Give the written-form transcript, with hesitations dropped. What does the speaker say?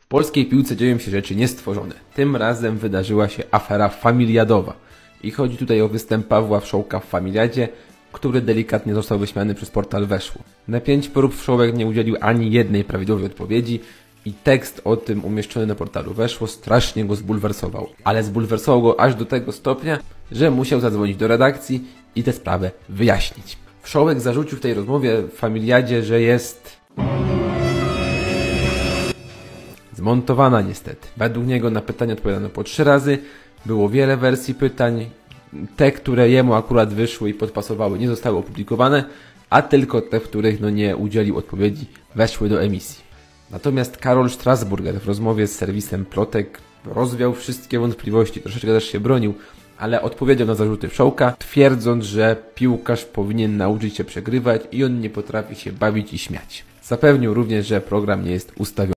W polskiej piłce dzieją się rzeczy niestworzone. Tym razem wydarzyła się afera familiadowa. I chodzi tutaj o występ Pawła Wszołka w Familiadzie, który delikatnie został wyśmiany przez portal Weszło. Na 5 prób Wszołek nie udzielił ani jednej prawidłowej odpowiedzi i tekst o tym umieszczony na portalu Weszło strasznie go zbulwersował. Ale zbulwersował go aż do tego stopnia, że musiał zadzwonić do redakcji i tę sprawę wyjaśnić. Wszołek zarzucił w tej rozmowie w Familiadzie, że jest zmontowana niestety. Według niego na pytania odpowiadano po 3 razy, było wiele wersji pytań, te, które jemu akurat wyszły i podpasowały, nie zostały opublikowane, a tylko te, w których nie udzielił odpowiedzi, weszły do emisji. Natomiast Karol Strasburger w rozmowie z serwisem Plotek rozwiał wszystkie wątpliwości, troszeczkę też się bronił, ale odpowiedział na zarzuty Wszołka, twierdząc, że piłkarz powinien nauczyć się przegrywać i on nie potrafi się bawić i śmiać. Zapewnił również, że program nie jest ustawiony.